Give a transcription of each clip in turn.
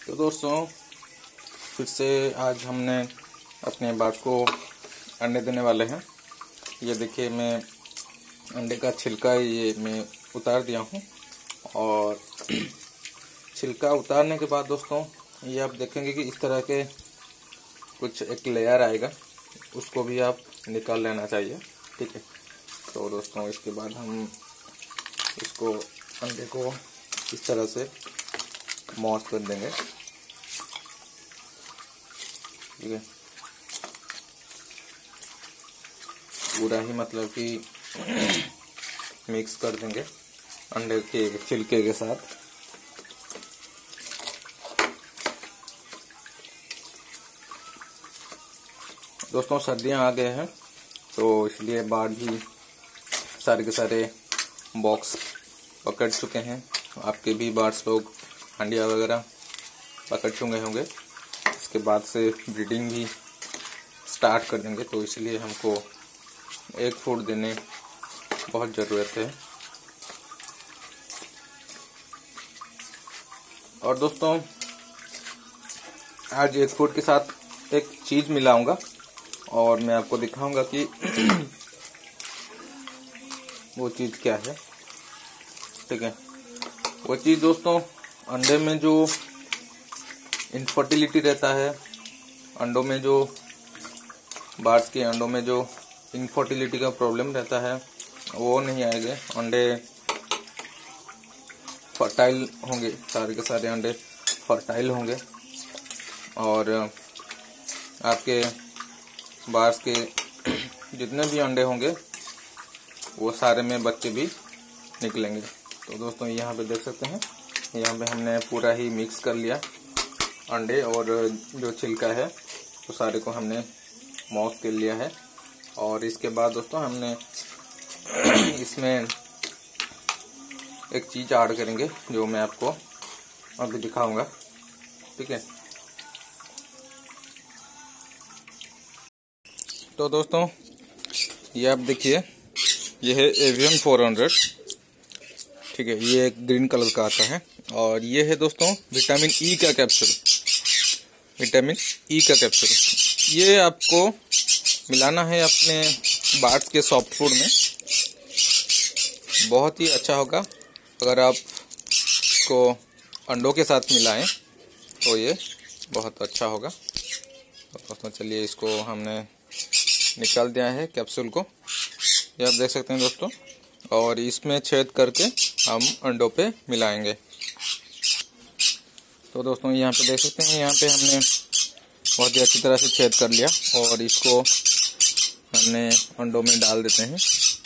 तो दोस्तों फिर से आज हमने अपने बाग को अंडे देने वाले हैं। ये देखिए, मैं अंडे का छिलका ये मैं उतार दिया हूँ और छिलका उतारने के बाद दोस्तों ये आप देखेंगे कि इस तरह के कुछ एक लेयर आएगा, उसको भी आप निकाल लेना चाहिए। ठीक है। तो दोस्तों इसके बाद हम इसको अंडे को इस तरह से मॉस कर देंगे। ठीक है, पूरा ही मतलब कि मिक्स कर देंगे अंडे के छिलके के साथ। दोस्तों सर्दियां आ गए हैं तो इसलिए बाढ़ भी सारे के सारे बॉक्स पकड़ चुके हैं। आपके भी बार्ड्स लोग अंडिया वगैरह पकड़ चुके होंगे। इसके बाद से ब्रीडिंग भी स्टार्ट कर देंगे, तो इसलिए हमको एक फूड देने बहुत ज़रूरत है। और दोस्तों आज एक फूड के साथ एक चीज़ मिलाऊंगा और मैं आपको दिखाऊंगा कि वो चीज़ क्या है। ठीक है, वो चीज़ दोस्तों अंडे में जो इनफर्टिलिटी रहता है, अंडों में जो बार्ड्स के अंडों में जो इनफर्टिलिटी का प्रॉब्लम रहता है वो नहीं आएगा। अंडे फर्टाइल होंगे, सारे के सारे अंडे फर्टाइल होंगे और आपके बार्ड्स के जितने भी अंडे होंगे वो सारे में बच्चे भी निकलेंगे। तो दोस्तों यहाँ पे देख सकते हैं, यहाँ पे हमने पूरा ही मिक्स कर लिया अंडे और जो छिलका है वो सारे को हमने मॉस कर लिया है। और इसके बाद दोस्तों हमने इसमें एक चीज़ ऐड करेंगे जो मैं आपको अभी दिखाऊंगा। ठीक है, तो दोस्तों ये आप देखिए, ये है एवियन 400। ठीक है, ये एक ग्रीन कलर का आता है और ये है दोस्तों विटामिन ई का कैप्सूल। विटामिन ई का कैप्सूल ये आपको मिलाना है अपने बार्ड्स के सॉफ्ट फूड में। बहुत ही अच्छा होगा अगर आप इसको अंडों के साथ मिलाएं तो ये बहुत अच्छा होगा। तो दोस्तों चलिए, इसको हमने निकाल दिया है कैप्सूल को, ये आप देख सकते हैं दोस्तों। और इसमें छेद करके हम अंडों पे मिलाएंगे। तो दोस्तों यहाँ पे देख सकते हैं, यहाँ पे हमने बहुत ही अच्छी तरह से छेद कर लिया और इसको हमने अंडों में डाल देते हैं।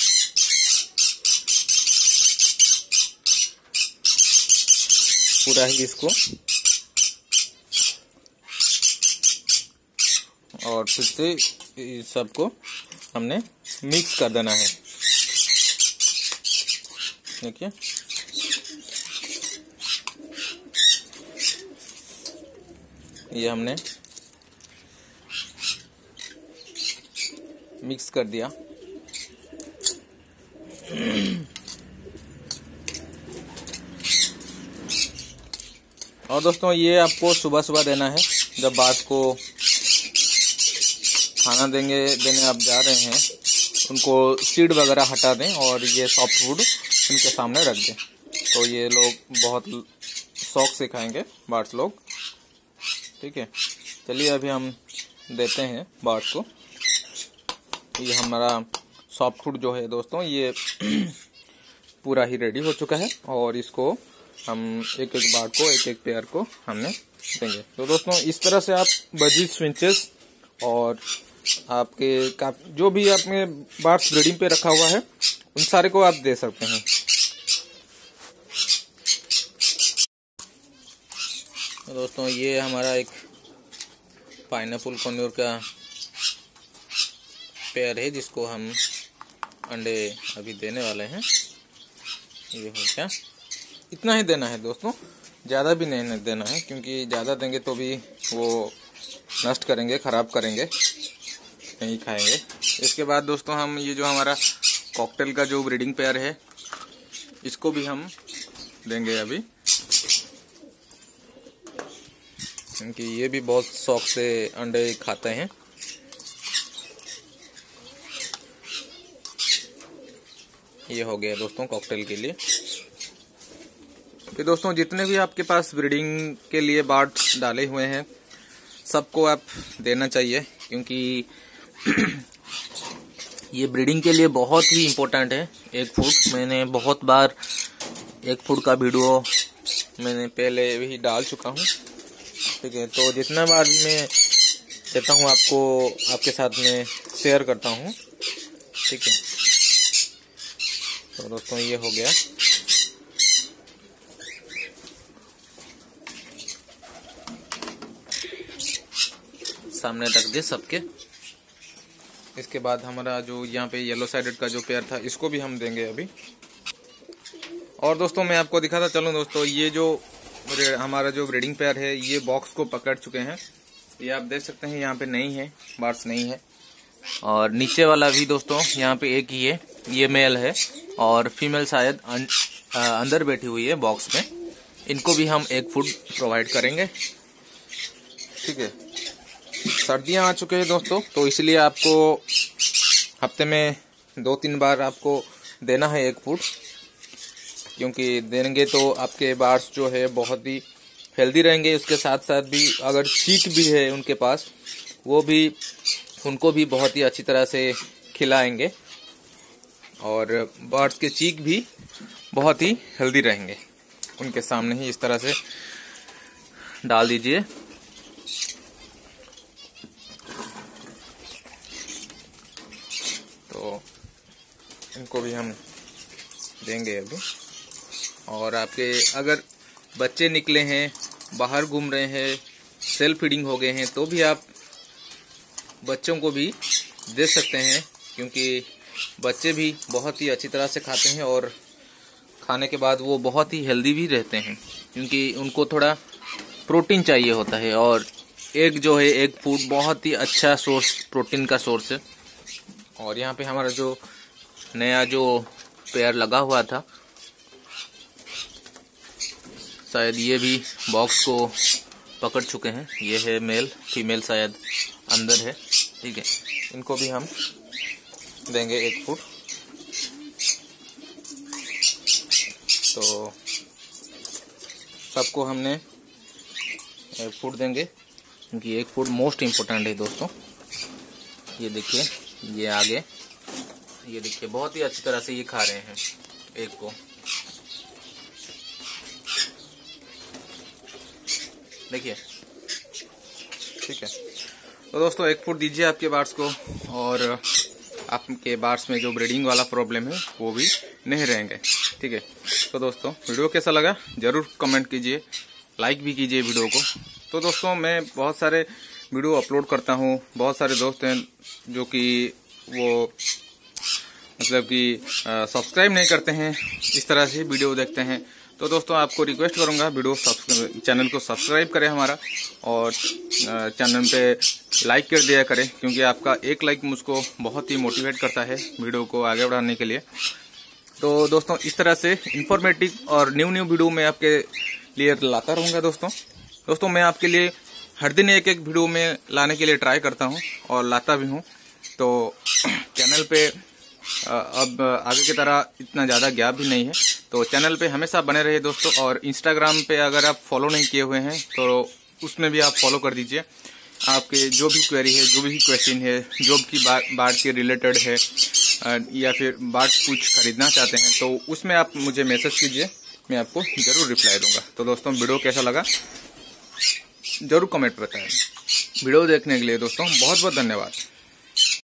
पूरा ही इसको और फिर से इस सबको हमने मिक्स कर देना है। देखिए, ये हमने मिक्स कर दिया। और दोस्तों ये आपको सुबह सुबह देना है, जब बार्ड्स को खाना देने आप जा रहे हैं, उनको सीड वगैरह हटा दें और ये सॉफ्ट फूड उनके सामने रख दें, तो ये लोग बहुत शौक से खाएंगे बार्ड्स लोग। ठीक है, चलिए अभी हम देते हैं बार्ड्स को। ये हमारा सॉफ्ट फूड जो है दोस्तों ये पूरा ही रेडी हो चुका है और इसको हम एक एक बार्ड को, एक एक पेयर को हमने देंगे। तो दोस्तों इस तरह से आप बजीज, फिंचेस और आपके जो भी आपने बार्ड्स ब्रीडिंग पे रखा हुआ है उन सारे को आप दे सकते हैं। तो दोस्तों ये हमारा एक पाइनएप्पल कॉर्न्यूर का पेयर है जिसको हम अंडे अभी देने वाले हैं। ये हो क्या, इतना ही देना है दोस्तों, ज़्यादा भी नहीं देना है, क्योंकि ज़्यादा देंगे तो भी वो नष्ट करेंगे, ख़राब करेंगे, नहीं खाएंगे। इसके बाद दोस्तों हम ये जो हमारा कॉकटेल का जो ब्रीडिंग पेयर है इसको भी हम देंगे अभी। क्योंकि ये भी बहुत शौक से अंडे खाते हैं। ये हो गया दोस्तों कॉकटेल के लिए। तो दोस्तों जितने भी आपके पास ब्रीडिंग के लिए बार्ड्स डाले हुए हैं सबको आप देना चाहिए, क्योंकि ये ब्रीडिंग के लिए बहुत ही इम्पोर्टेंट है। एग फूड मैंने बहुत बार एग फूड का वीडियो मैंने पहले भी डाल चुका हूँ, ठीक है। तो जितना बार भी मैं देता हूँ आपको आपके साथ में शेयर करता हूँ, ठीक है। तो दोस्तों ये हो गया। सामने रख दे सबके। इसके बाद हमारा जो यहाँ पे येलो साइडेड का जो पेयर था इसको भी हम देंगे अभी। और दोस्तों मैं आपको दिखाता चलूँ दोस्तों, ये जो हमारा जो ब्रीडिंग पेयर है ये बॉक्स को पकड़ चुके हैं। ये आप देख सकते हैं यहाँ पे नहीं है, बार्स नहीं है। और नीचे वाला भी दोस्तों यहाँ पे एक ही है, ये मेल है और फीमेल शायद अंदर बैठी हुई है बॉक्स में। इनको भी हम एग फूड प्रोवाइड करेंगे, ठीक है। सर्दियाँ आ चुके हैं दोस्तों, तो इसलिए आपको हफ्ते में 2-3 बार आपको देना है एग फूड, क्योंकि देंगे तो आपके बार्स जो है बहुत ही हेल्दी रहेंगे। उसके साथ साथ भी अगर चीक भी है उनके पास, वो भी उनको भी बहुत ही अच्छी तरह से खिलाएंगे और बर्ड्स के चीक भी बहुत ही हेल्दी रहेंगे। उनके सामने ही इस तरह से डाल दीजिए। तो इनको भी हम देंगे अभी। और आपके अगर बच्चे निकले हैं, बाहर घूम रहे हैं, सेल्फ फीडिंग हो गए हैं, तो भी आप बच्चों को भी दे सकते हैं, क्योंकि बच्चे भी बहुत ही अच्छी तरह से खाते हैं और खाने के बाद वो बहुत ही हेल्दी भी रहते हैं, क्योंकि उनको थोड़ा प्रोटीन चाहिए होता है। और एग जो है, एग फूड बहुत ही अच्छा सोर्स, प्रोटीन का सोर्स है। और यहाँ पे हमारा जो नया जो पेयर लगा हुआ था, शायद ये भी बॉक्स को पकड़ चुके हैं। ये है मेल, फीमेल शायद अंदर है, ठीक है। इनको भी हम देंगे एग फूड। तो सबको हमने एग फूड देंगे, क्योंकि एग फूड मोस्ट इम्पोर्टेंट है दोस्तों। ये देखिए, ये आगे, ये देखिए बहुत ही अच्छी तरह से ये खा रहे हैं एग को। देखिए, ठीक है। तो दोस्तों एग फूड दीजिए आपके बार्ड्स को, और आपके बार्ड्स में जो ब्रीडिंग वाला प्रॉब्लम है वो भी नहीं रहेंगे, ठीक है। तो दोस्तों वीडियो कैसा लगा जरूर कमेंट कीजिए, लाइक भी कीजिए वीडियो को। तो दोस्तों मैं बहुत सारे वीडियो अपलोड करता हूँ, बहुत सारे दोस्त हैं जो कि वो मतलब कि सब्सक्राइब नहीं करते हैं, इस तरह से वीडियो देखते हैं। तो दोस्तों आपको रिक्वेस्ट करूंगा वीडियो चैनल को सब्सक्राइब करें हमारा, और चैनल पे लाइक कर दिया करें, क्योंकि आपका एक लाइक मुझको बहुत ही मोटिवेट करता है वीडियो को आगे बढ़ाने के लिए। तो दोस्तों इस तरह से इंफॉर्मेटिव और न्यू वीडियो मैं आपके लिए लाता रहूँगा दोस्तों मैं आपके लिए हर दिन एक वीडियो में लाने के लिए ट्राई करता हूँ और लाता भी हूँ। तो चैनल पे अब आगे की तरह इतना ज़्यादा गैप भी नहीं है, तो चैनल पे हमेशा बने रहिए दोस्तों। और इंस्टाग्राम पे अगर आप फॉलो नहीं किए हुए हैं तो उसमें भी आप फॉलो कर दीजिए। आपके जो भी क्वेरी है, जो भी क्वेश्चन है, जो भी बार्ड के रिलेटेड है, या फिर बार्ड कुछ खरीदना चाहते हैं, तो उसमें आप मुझे मैसेज कीजिए, मैं आपको जरूर रिप्लाई दूंगा। तो दोस्तों वीडियो कैसा लगा जरूर कमेंट बताएं। वीडियो देखने के लिए दोस्तों बहुत बहुत धन्यवाद।